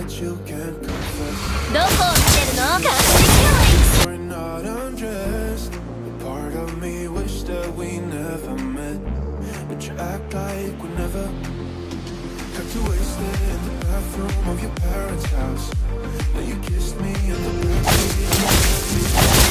you can confess. どこを見てるの？監視 We're not undressed. A part of me wish that we never met, but you act like we never. Got you wasted in the bathroom of your parents' house. Then you kissed me in the backseat.